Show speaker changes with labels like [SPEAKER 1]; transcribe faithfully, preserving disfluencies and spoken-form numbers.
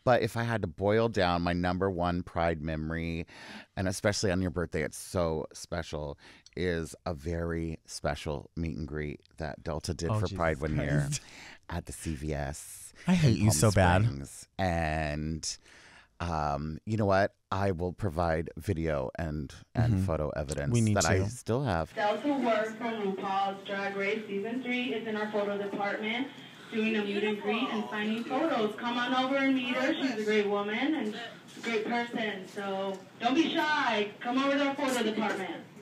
[SPEAKER 1] But if I had to boil down my number one Pride memory, and especially on your birthday, it's so special, is a very special meet and greet that Delta did
[SPEAKER 2] Oh,
[SPEAKER 1] for
[SPEAKER 2] Jesus
[SPEAKER 1] Pride one year
[SPEAKER 2] Christ.
[SPEAKER 1] at the C V S.
[SPEAKER 2] I hate
[SPEAKER 1] in
[SPEAKER 2] you
[SPEAKER 1] Palm
[SPEAKER 2] so bad.
[SPEAKER 1] Springs. And um, you know what? I will provide video and, and
[SPEAKER 2] Mhm.
[SPEAKER 1] photo evidence
[SPEAKER 2] We need
[SPEAKER 1] that I
[SPEAKER 2] to.
[SPEAKER 1] still have.
[SPEAKER 3] Delta work from RuPaul's Drag Race Season three is in our photo department doing a meet and greet and signing photos. Come on over and meet her. She's a great woman and a great person. So don't be shy. Come over to our photo department.